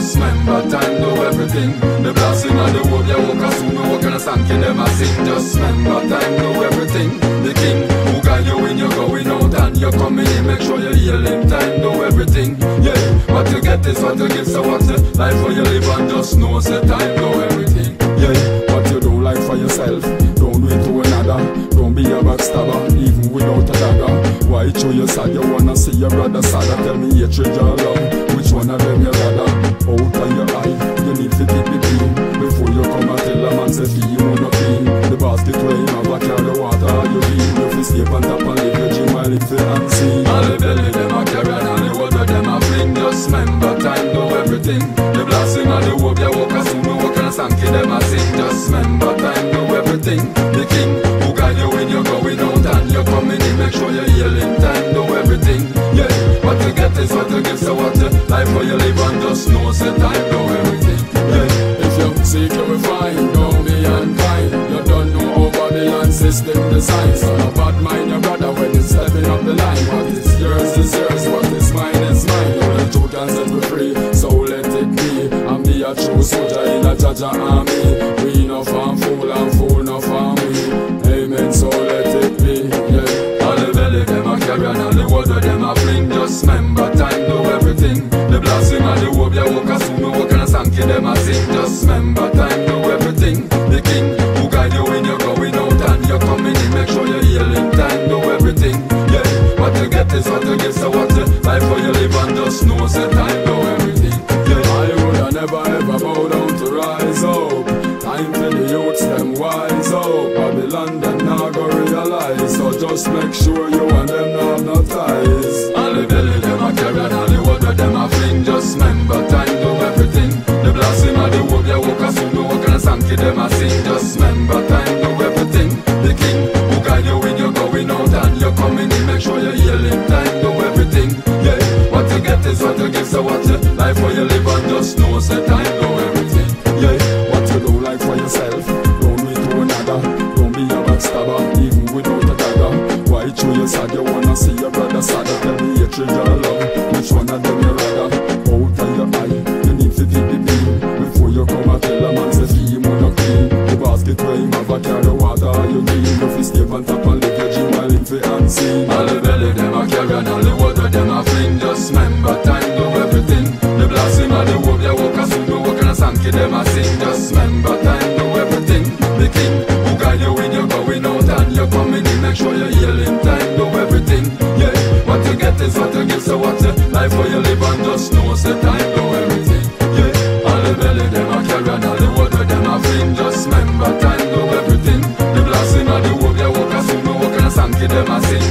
just remember time do everything. The blessing of the world, you walk as soon, you walk and a stank in them a sing. Just remember time do everything. The king who guide you when you're going out and you're coming in, make sure you're healing. Time do everything. Yeah, what you get is what you give, so what's the life for you live and just know say time do everything. Yeah, what you do like for yourself, don't do it to another. Don't be a backstabber, even without a dagger. Why show you sad, you wanna see your brother sadder? Tell me hatred or love, which one of them you rather? Out of your eye, you need to keep it clean. Before you come and tell a man say he wanna clean. The basket where you have a carry the water you lean. You fi stay on top and live your dream while it's unseen. All the belly them a carry and all the water them a fling. Just remember time do everything. The blessing of the hope you walk as soon, you walk and a stanky them a sing. Just remember time do everything. The king who guide you when you're going out and you're coming in, make sure you're healing. Time do everything. Yeah, what you get is what you give, so what you life for you live and just know say time do everything. Yeah, if you seek you will find, don't be unkind. You don't know how Babylon system designs. So no bad mind your brother when he's stepping up the line. What is yours, what is mine is mine. Only truth can set me free, so let it be. And be a true soldier in a Jaja army. We no farm fool and fool no farm we. Amen, so let it be. Yeah, all the belly them a carry and all the water them a fling. Just remember time do everything. The blessing of the hope you walk as soon, you walk and a stanky them a sing. Just remember time do everything. The king who guide you when you're going out and you're coming in, make sure you're healing. Time do everything. Yeah, what you get is what you give, so what you life for you live and just know say time do everything. Yeah, I would never ever bow down to rise up. Time for the youths them wise up. Babylon them now go realize. So just make sure you and them have no ties. All the belly them a carry and all the water them a fling. Just remember time do everything. The blessing of the hope you walk as soon, you walk and a stanky them a sing. Just remember time do everything. The king who guide you when you're going out and you're coming in, make sure you're healing. Time do everything. Yeah, what you get is what you give, so what you life for you live and just know say time do everything. Yeah, what you do like for yourself, don't do it to another. Don't be a backstabber, even without a dagger. Why show you sad, you wanna see your brother sadder? Tell me hatred or love, which one of them you rather? Out of your eye, you need to keep it clean. Before you come and tell a man say he wanna clean. The basket where him have a carry water you need. You fi stay on top and live your dream while it's unseen. All the belly them a carry and all the water them a fling. Just remember time do everything. The blessing of the hope you walk as soon, you walk and a stanky them a sing. Just remember time do everything. The king who guide you when you're going out and you're coming in, make sure you're healing. Time do everything. Yeah, what you get is what you give, so what you life for you live and just know say time do everything. Yeah, all the belly them a carry and all the water them a fling. Just remember time do everything. The blessing of the hope you walk as soon, you walk and a stanky them a sing.